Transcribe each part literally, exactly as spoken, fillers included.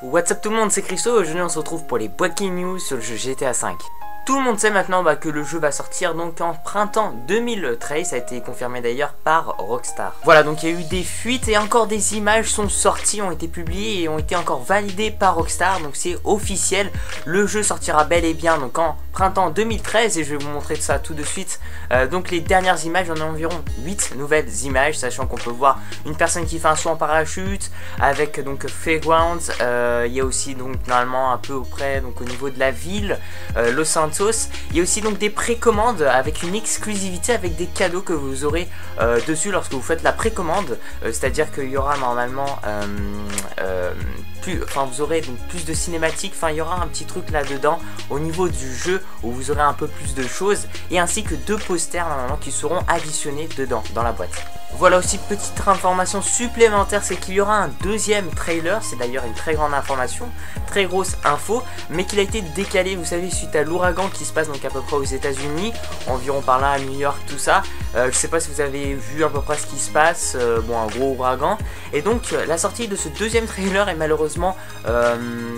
What's up tout le monde, c'est Christo. Aujourd'hui on se retrouve pour les Breaking News sur le jeu G T A cinq. Tout le monde sait maintenant bah, que le jeu va sortir donc en printemps deux mille treize, ça a été confirmé d'ailleurs par Rockstar. Voilà, donc il y a eu des fuites et encore des images sont sorties, ont été publiées et ont été encore validées par Rockstar, donc c'est officiel. Le jeu sortira bel et bien donc en printemps deux mille treize et je vais vous montrer ça tout de suite. Euh, donc les dernières images, on a environ huit nouvelles images, sachant qu'on peut voir une personne qui fait un saut en parachute avec donc Fairgrounds. Euh, il y a aussi donc normalement un peu auprès donc au niveau de la ville, euh, Los Santos. Il y a aussi donc des précommandes avec une exclusivité, avec des cadeaux que vous aurez euh, dessus lorsque vous faites la précommande. Euh, C'est-à-dire qu'il y aura normalement euh, euh, plus, enfin vous aurez donc plus de cinématiques. Enfin il y aura un petit truc là dedans au niveau du jeu où vous aurez un peu plus de choses et ainsi que deux posters normalement qui seront additionnés dedans dans la boîte. Voilà aussi petite information supplémentaire, c'est qu'il y aura un deuxième trailer, c'est d'ailleurs une très grande information, très grosse info, mais qu'il a été décalé, vous savez, suite à l'ouragan qui se passe donc à peu près aux États-Unis, environ par là à New York, tout ça. Euh, je sais pas si vous avez vu à peu près ce qui se passe, euh, bon un gros ouragan, et donc euh, la sortie de ce deuxième trailer est malheureusement, euh,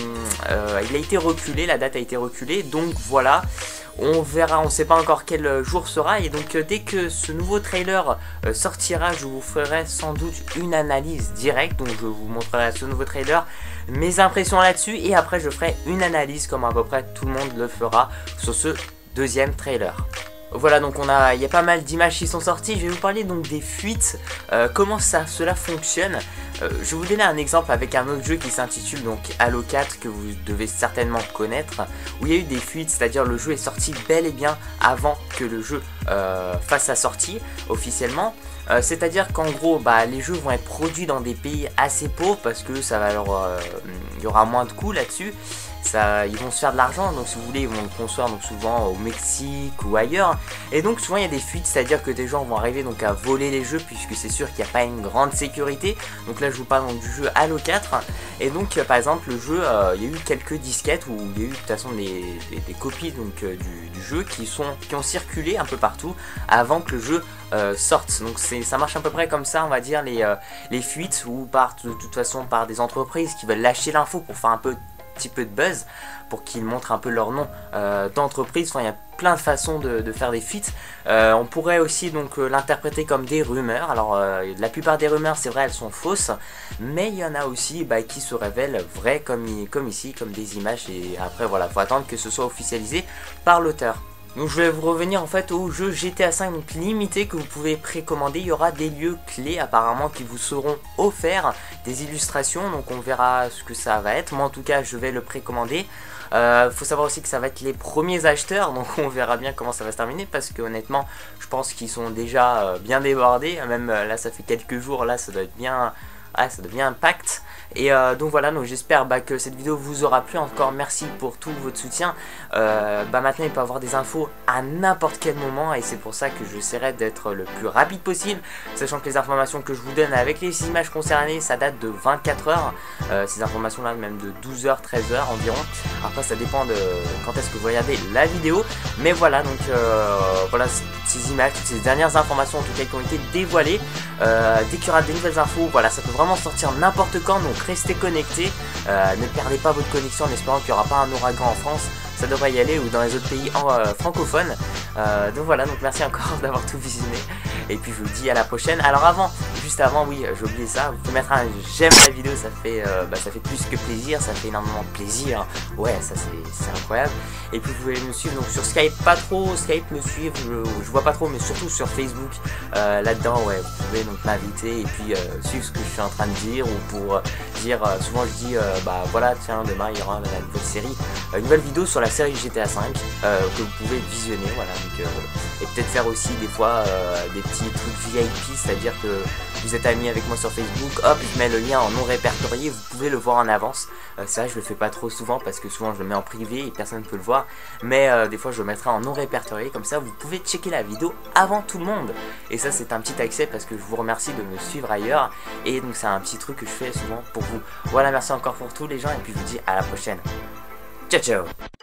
euh, il a été reculé, la date a été reculée, donc voilà. On verra, on ne sait pas encore quel jour sera et donc euh, dès que ce nouveau trailer euh, sortira, je vous ferai sans doute une analyse directe. Donc je vous montrerai ce nouveau trailer, mes impressions là-dessus et après je ferai une analyse comme à peu près tout le monde le fera sur ce deuxième trailer. Voilà, donc on a, il y a pas mal d'images qui sont sorties. Je vais vous parler donc des fuites, euh, comment ça, cela fonctionne. Euh, je vais vous donner un exemple avec un autre jeu qui s'intitule donc Halo quatre, que vous devez certainement connaître, où il y a eu des fuites, c'est-à-dire le jeu est sorti bel et bien avant que le jeu euh, fasse sa sortie officiellement. Euh, C'est-à-dire qu'en gros, bah, les jeux vont être produits dans des pays assez pauvres parce que ça va leur, euh, il y aura moins de coûts là-dessus. Ça, ils vont se faire de l'argent, donc si vous voulez ils vont le construire donc souvent au Mexique ou ailleurs, et donc souvent il y a des fuites, c'est à dire que des gens vont arriver donc à voler les jeux puisque c'est sûr qu'il n'y a pas une grande sécurité. Donc là je vous parle donc du jeu Halo quatre, et donc euh, par exemple le jeu, euh, il y a eu quelques disquettes où il y a eu de toute façon des, des, des copies donc euh, du, du jeu qui, sont, qui ont circulé un peu partout avant que le jeu euh, sorte. Donc ça marche à peu près comme ça on va dire les, euh, les fuites, ou par de toute façon par des entreprises qui veulent lâcher l'info pour faire un peu petit peu de buzz, pour qu'ils montrent un peu leur nom euh, d'entreprise. Enfin il y a plein de façons de, de faire des fuites. Euh, on pourrait aussi donc euh, l'interpréter comme des rumeurs. Alors euh, la plupart des rumeurs c'est vrai elles sont fausses, mais il y en a aussi bah, qui se révèlent vraies comme, comme ici, comme des images, et après voilà, faut attendre que ce soit officialisé par l'auteur. Donc je vais vous revenir en fait au jeu G T A cinq donc limité que vous pouvez précommander. Il y aura des lieux clés apparemment qui vous seront offerts, des illustrations, donc on verra ce que ça va être. Moi en tout cas je vais le précommander. Euh, faut savoir aussi que ça va être les premiers acheteurs, donc on verra bien comment ça va se terminer, parce que honnêtement je pense qu'ils sont déjà euh, bien débordés. Même euh, là ça fait quelques jours, là ça doit être bien, ah, ça devient impact. Et euh, donc voilà, donc j'espère bah, que cette vidéo vous aura plu. Encore merci pour tout votre soutien. euh, bah Maintenant il peut y avoir des infos à n'importe quel moment, et c'est pour ça que j'essaierai d'être le plus rapide possible, sachant que les informations que je vous donne avec les images concernées ça date de vingt-quatre heures, euh, ces informations là même de douze heures, treize heures environ. Après ça dépend de quand est-ce que vous regardez la vidéo, mais voilà, donc euh, voilà ces images, toutes ces dernières informations en tout cas qui ont été dévoilées. euh, Dès qu'il y aura des nouvelles infos, voilà, ça peut vraiment sortir n'importe quand, donc restez connectés, euh, ne perdez pas votre connexion en espérant qu'il n'y aura pas un ouragan en France, ça devrait y aller, ou dans les autres pays en, euh, francophones. Euh, donc voilà, donc merci encore d'avoir tout visionné, et puis je vous dis à la prochaine. Alors avant, juste avant, oui, j'ai oublié ça, vous pouvez mettre un j'aime la vidéo, ça fait, euh, bah, ça fait plus que plaisir, ça fait énormément de plaisir, ouais, ça c'est incroyable. Et puis vous pouvez me suivre donc sur Skype, pas trop Skype me suivre, je, je vois pas trop, mais surtout sur Facebook, euh, là-dedans, ouais, vous pouvez donc m'inviter et puis euh, suivre ce que je suis en train de dire, ou pour euh, dire, euh, souvent je dis, euh, bah voilà, tiens, demain il y aura la nouvelle série, euh, une nouvelle vidéo sur la série G T A cinq, euh, que vous pouvez visionner, voilà, donc, euh, et peut-être faire aussi des fois euh, des petits trucs V I P, c'est-à-dire que vous êtes amis avec moi sur Facebook, hop, je mets le lien en non répertorié, vous pouvez le voir en avance. Euh, ça je le fais pas trop souvent parce que souvent je le mets en privé et personne ne peut le voir, mais euh, des fois je le mettrai en non répertorié, comme ça vous pouvez checker la vidéo avant tout le monde, et ça c'est un petit accès parce que je vous remercie de me suivre ailleurs, et donc c'est un petit truc que je fais souvent pour vous. Voilà, merci encore pour tout les gens, et puis je vous dis à la prochaine. Ciao ciao.